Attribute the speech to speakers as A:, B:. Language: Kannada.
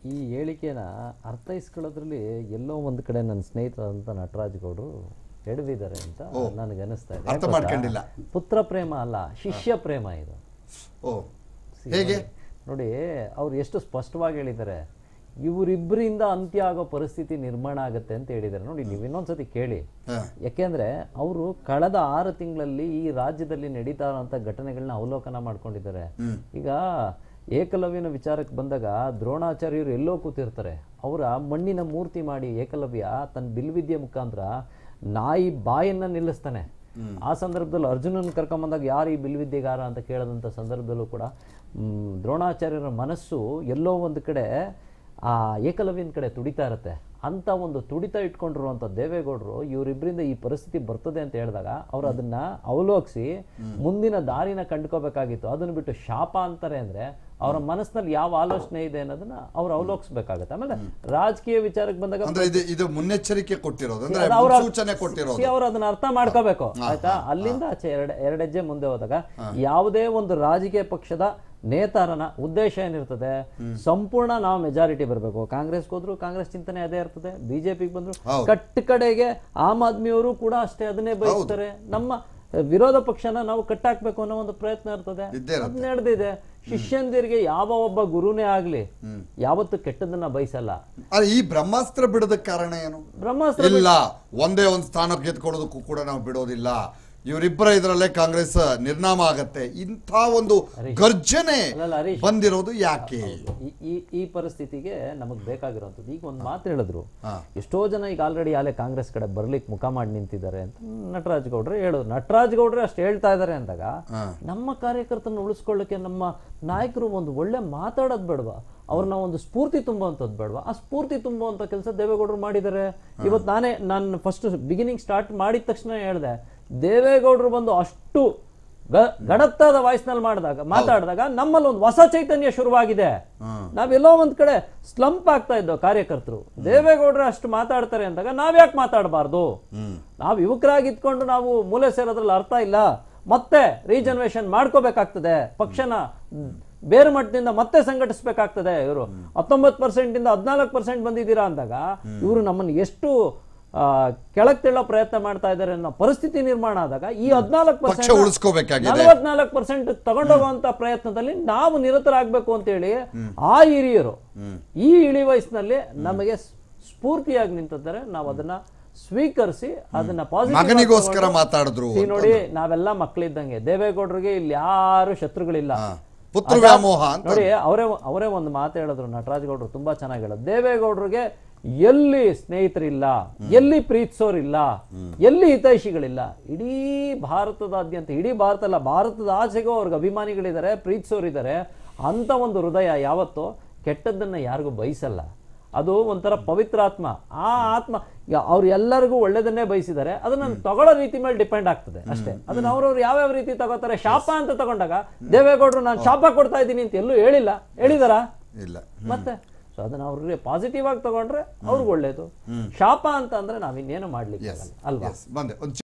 A: ಈ ಹೇಳಿಕೆನ ಅರ್ಥೈಸ್ಕೊಳ್ಳೋದ್ರಲ್ಲಿ ಎಲ್ಲೋ ಒಂದು ಕಡೆ ನನ್ನ ಸ್ನೇಹಿತರಾದಂಥ ನಟರಾಜ್ ಗೌಡರು ಎಡವಿದ್ದಾರೆ ಅಂತ ನನಗೆ ಅನಿಸ್ತಾ ಇದೆ.
B: ಅರ್ಥ ಮಾಡ್ಕೊಂಡಿಲ್ಲ.
A: ಪುತ್ರ ಪ್ರೇಮ ಅಲ್ಲ, ಶಿಷ್ಯ ಪ್ರೇಮ ಇದು.
B: ಹೇಗೆ
A: ನೋಡಿ, ಅವ್ರು ಎಷ್ಟು ಸ್ಪಷ್ಟವಾಗಿ ಹೇಳಿದ್ದಾರೆ, ಇವರಿಬ್ಬರಿಂದ ಅಂತ್ಯ ಆಗೋ ಪರಿಸ್ಥಿತಿ ನಿರ್ಮಾಣ ಆಗುತ್ತೆ ಅಂತ ಹೇಳಿದ್ದಾರೆ. ನೋಡಿ, ನೀವು ಇನ್ನೊಂದ್ಸತಿ ಕೇಳಿ. ಯಾಕೆಂದ್ರೆ ಅವರು ಕಳೆದ 6 ತಿಂಗಳಲ್ಲಿ ಈ ರಾಜ್ಯದಲ್ಲಿ ನಡೀತಾ ಇರುವಂತ ಘಟನೆಗಳನ್ನ ಅವಲೋಕನ ಮಾಡ್ಕೊಂಡಿದ್ದಾರೆ. ಈಗ ಏಕಲವ್ಯನ ವಿಚಾರಕ್ಕೆ ಬಂದಾಗ ದ್ರೋಣಾಚಾರ್ಯರು ಎಲ್ಲೋ ಕೂತಿರ್ತಾರೆ. ಅವರ ಮಣ್ಣಿನ ಮೂರ್ತಿ ಮಾಡಿ ಏಕಲವ್ಯ ತನ್ನ ಬಿಲ್ವಿದ್ಯೆ ಮುಖಾಂತರ ನಾಯಿ ಬಾಯನ್ನ ನಿಲ್ಲಿಸ್ತಾನೆ. ಆ ಸಂದರ್ಭದಲ್ಲಿ ಅರ್ಜುನನ್ ಕರ್ಕೊಂಬಂದಾಗ ಯಾರು ಈ ಬಿಲ್ವಿದ್ಯೆಗಾರ ಅಂತ ಕೇಳದಂಥ ಸಂದರ್ಭದಲ್ಲೂ ಕೂಡ ದ್ರೋಣಾಚಾರ್ಯರ ಮನಸ್ಸು ಎಲ್ಲೋ ಒಂದು ಕಡೆ ಆ ಏಕಲವ್ಯನ ಕಡೆ ತುಡಿತಾ ಇರುತ್ತೆ. ಅಂತ ಒಂದು ತುಡಿತ ಇಟ್ಕೊಂಡಿರುವಂಥ ದೇವೇಗೌಡರು ಇವರಿಬ್ಬರಿಂದ ಈ ಪರಿಸ್ಥಿತಿ ಬರ್ತದೆ ಅಂತ ಹೇಳಿದಾಗ ಅವರು ಅದನ್ನ ಅವಲೋಕಿಸಿ ಮುಂದಿನ ದಾರಿನ ಕಂಡುಕೋಬೇಕಾಗಿತ್ತು. ಅದನ್ನು ಬಿಟ್ಟು ಶಾಪ ಅಂತಾರೆ ಅಂದ್ರೆ ಅವರ ಮನಸ್ಸಿನಲ್ಲಿ ಯಾವ ಆಲೋಚನೆ ಇದೆ ಅನ್ನೋದನ್ನ ಅವ್ರು ಅವಲೋಕಿಸಬೇಕಾಗತ್ತೆ. ಆಮೇಲೆ ರಾಜಕೀಯ ವಿಚಾರಕ್ಕೆ ಬಂದಾಗ
B: ಇದು ಮುನ್ನೆಚ್ಚರಿಕೆ ಕೊಟ್ಟಿರೋದು,
A: ಅವ್ರು ಅದನ್ನ ಅರ್ಥ ಮಾಡ್ಕೋಬೇಕು, ಆಯ್ತಾ. ಅಲ್ಲಿಂದ ಆಚೆ ಎರಡು ಹೆಜ್ಜೆ ಮುಂದೆ ಹೋದಾಗ ಯಾವುದೇ ಒಂದು ರಾಜಕೀಯ ಪಕ್ಷದ ನೇತಾರನ ಉದ್ದೇಶ ಏನಿರ್ತದೆ, ಸಂಪೂರ್ಣ ನಾವು ಮೆಜಾರಿಟಿ ಬರಬೇಕು. ಕಾಂಗ್ರೆಸ್ಗೆ ಹೋದ್ರು ಕಾಂಗ್ರೆಸ್ ಚಿಂತನೆ ಅದೇ ಇರ್ತದೆ, ಬಿಜೆಪಿಗೆ ಬಂದ್ರು ಕಟ್ ಕಡೆಗೆ ಆಮ್ ಆದ್ಮಿಯವರು ಕೂಡ ಅಷ್ಟೇ ಅದನ್ನೇ ಬಯಸ್ತಾರೆ. ನಮ್ಮ ವಿರೋಧ ಪಕ್ಷನ ನಾವು ಕಟ್ಟಾಕ್ಬೇಕು ಅನ್ನೋ ಒಂದು ಪ್ರಯತ್ನ ಇರ್ತದೆ, ಅದ್ ನಡೆದಿದೆ. ಶಿಷ್ಯಂದಿರಿಗೆ ಯಾವ ಒಬ್ಬ ಗುರುನೇ ಆಗ್ಲಿ ಯಾವತ್ತು ಕೆಟ್ಟದನ್ನ ಬಯಸಲ್ಲ.
B: ಈ ಬ್ರಹ್ಮಾಸ್ತ್ರ ಬಿಡೋದಕ್ಕೆ ಕಾರಣ ಏನು?
A: ಬ್ರಹ್ಮಾಸ್ತ್ರ
B: ಇಲ್ಲ, ಒಂದೇ ಒಂದು ಸ್ಥಾನ ಗೆದ್ಕೊಳ್ಳೋದಕ್ಕೂ ಕೂಡ ನಾವು ಬಿಡೋದಿಲ್ಲ. ಇವರಿಬ್ಬರ ಇದರಲ್ಲೇ ಕಾಂಗ್ರೆಸ್ ನಿರ್ನಾಮ ಆಗತ್ತೆ. ಇಂಥ ಒಂದು ಗರ್ಜನೆ ಬಂದಿರೋದು ಯಾಕೆ?
A: ಈ ಪರಿಸ್ಥಿತಿಗೆ ನಮಗ್ ಬೇಕಾಗಿರುವಂತದ್ದು. ಈಗ ಒಂದು ಮಾತು ಹೇಳಿದ್ರು, ಎಷ್ಟೋ ಜನ ಈಗ ಆಲ್ರೆಡಿ ಆಲೆ ಕಾಂಗ್ರೆಸ್ ಕಡೆ ಬರ್ಲಿಕ್ಕೆ ಮುಖ ಮಾಡಿ ನಿಂತಿದ್ದಾರೆ ಅಂತ ನಟರಾಜ್ ಗೌಡ್ರೆ ಹೇಳೋದು. ನಟರಾಜ್ ಗೌಡ್ರೆ ಅಷ್ಟು ಹೇಳ್ತಾ ಇದಾರೆ ಅಂದಾಗ ನಮ್ಮ ಕಾರ್ಯಕರ್ತನ ಉಳಿಸ್ಕೊಳ್ಳಕ್ಕೆ ನಮ್ಮ ನಾಯಕರು ಒಂದು ಒಳ್ಳೆ ಮಾತಾಡೋದು ಬೇಡವಾ? ಅವ್ರನ್ನ ಒಂದು ಸ್ಫೂರ್ತಿ ತುಂಬುವಂಥದ್ದು ಬೇಡವಾ? ಆ ಸ್ಫೂರ್ತಿ ತುಂಬುವಂಥ ಕೆಲಸ ದೇವೇಗೌಡರು ಮಾಡಿದ್ದಾರೆ. ಇವತ್ತು ನಾನು ಫಸ್ಟ್ ಬಿಗಿನಿಂಗ್ ಸ್ಟಾರ್ಟ್ ಮಾಡಿದ ತಕ್ಷಣ ಹೇಳಿದೆ, ದೇವೇಗೌಡರು ಬಂದು ಅಷ್ಟು ಗಡತ್ತಾದ ವಾಯ್ಸ್ನಲ್ಲಿ ಮಾತಾಡಿದಾಗ ನಮ್ಮಲ್ಲಿ ಒಂದು ಹೊಸ ಚೈತನ್ಯ ಶುರುವಾಗಿದೆ. ನಾವೆಲ್ಲೋ ಒಂದ್ ಕಡೆ ಸ್ಲಂಪ್ ಆಗ್ತಾ ಇದ್ದೋ ಕಾರ್ಯಕರ್ತರು. ದೇವೇಗೌಡರು ಅಷ್ಟು ಮಾತಾಡ್ತಾರೆ ಅಂದಾಗ ನಾವ್ಯಾಕೆ ಮಾತಾಡಬಾರ್ದು? ನಾವು ಯುವಕರಾಗಿ ಇದ್ಕೊಂಡು ನಾವು ಮೂಲೆ ಸೇರೋದ್ರಲ್ಲಿ ಅರ್ಥ ಇಲ್ಲ. ಮತ್ತೆ ರೀಜನರೇಷನ್ ಮಾಡ್ಕೋಬೇಕಾಗ್ತದೆ, ಪಕ್ಷನ ಬೇರೆ ಮಟ್ಟದಿಂದ ಮತ್ತೆ ಸಂಘಟಿಸಬೇಕಾಗ್ತದೆ. ಇವರು 19% ಇಂದ 14% ಬಂದಿದ್ದೀರಾ ಅಂದಾಗ ಇವರು ನಮ್ಮನ್ನು ಎಷ್ಟು ಕೆಳಗೆ ತಳ್ಳೋ ಪ್ರಯತ್ನ ಮಾಡ್ತಾ ಇದ್ದಾರೆ ಅನ್ನೋ ಪರಿಸ್ಥಿತಿ ನಿರ್ಮಾಣ ಆದಾಗ ಈ 44% ತಗೊಂಡೋಗುವಂತ ಪ್ರಯತ್ನದಲ್ಲಿ ನಾವು ನಿರತರಾಗಬೇಕು ಅಂತೇಳಿ ಆ ಹಿರಿಯರು ಈ ಇಳಿ ವಯಸ್ಸಿನಲ್ಲಿ ನಮಗೆ ಸ್ಫೂರ್ತಿಯಾಗಿ ನಿಂತಿದ್ದಾರೆ. ನಾವು ಅದನ್ನ ಸ್ವೀಕರಿಸಿ ಅದನ್ನ
B: ಮಗನಿಗೋಸ್ಕರ ಮಾತಾಡಿದ್ರು.
A: ನೋಡಿ, ನಾವೆಲ್ಲ ಮಕ್ಕಳಿದ್ದಂಗೆ. ದೇವೇಗೌಡರಿಗೆ ಇಲ್ಲಿ ಯಾರು ಶತ್ರುಗಳಿಲ್ಲ. ನೋಡಿ, ಅವರೇ ಒಂದು ಮಾತು ಹೇಳಿದ್ರು ನಟರಾಜ್ ಗೌಡರು, ತುಂಬಾ ಚೆನ್ನಾಗಿ ಹೇಳೋದು. ದೇವೇಗೌಡರಿಗೆ ಎಲ್ಲಿ ಸ್ನೇಹಿತರಿಲ್ಲ, ಎಲ್ಲಿ ಪ್ರೀತಿಸೋರಿಲ್ಲ, ಎಲ್ಲಿ ಹಿತೈಷಿಗಳಿಲ್ಲ. ಇಡೀ ಭಾರತದಾದ್ಯಂತ, ಇಡೀ ಭಾರತ ಅಲ್ಲ, ಭಾರತದ ಆಚೆಗೂ ಅವ್ರಿಗೆ ಅಭಿಮಾನಿಗಳಿದ್ದಾರೆ, ಪ್ರೀತಿಸೋರಿದ್ದಾರೆ. ಅಂತ ಒಂದು ಹೃದಯ ಯಾವತ್ತೂ ಕೆಟ್ಟದ್ದನ್ನ ಯಾರಿಗೂ ಬಯಸಲ್ಲ. ಅದು ಒಂಥರ ಪವಿತ್ರ ಆತ್ಮ. ಆ ಆತ್ಮ ಅವ್ರು ಎಲ್ಲರಿಗೂ ಒಳ್ಳೇದನ್ನೇ ಬಯಸಿದ್ದಾರೆ. ಅದನ್ನ ತಗೊಳ್ಳೋ ರೀತಿ ಮೇಲೆ ಡಿಪೆಂಡ್ ಆಗ್ತದೆ ಅಷ್ಟೇ. ಅದನ್ನ ಅವ್ರವ್ರು ಯಾವ್ಯಾವ ರೀತಿ ತಗೋತಾರೆ. ಶಾಪ ಅಂತ ತಗೊಂಡಾಗ ದೇವೇಗೌಡರು ನಾನು ಶಾಪ ಕೊಡ್ತಾ ಇದ್ದೀನಿ ಅಂತ ಎಲ್ಲೂ ಹೇಳಿದಾರ?
B: ಇಲ್ಲ.
A: ಮತ್ತೆ ಅದನ್ನ ಅವ್ರಿಗೆ ಪಾಸಿಟಿವ್ ಆಗಿ ತಗೊಂಡ್ರೆ ಅವ್ರಿಗೆ ಒಳ್ಳೇದು. ಶಾಪ ಅಂತ ಅಂದ್ರೆ ನಾವಿನ್ನೇನು ಮಾಡ್ಲಿಕ್ಕೆ ಅಲ್ವಾ?